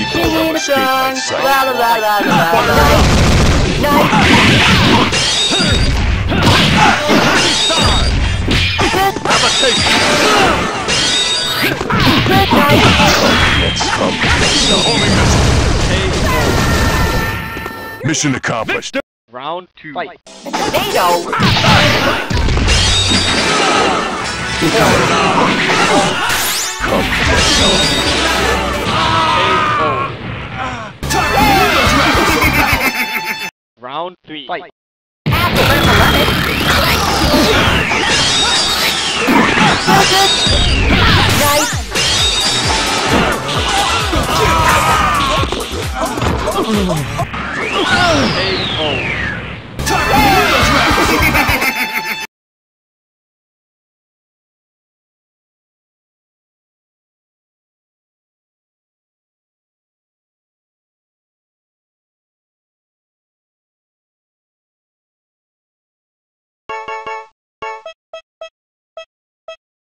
Singing a Escape my song. sight. La la la la la la. Night. Have a taste. Good night. Let's come. Mission accomplished. Round 2. Fight. Tomato. Round 3. Fight. Apple and lemon. Night.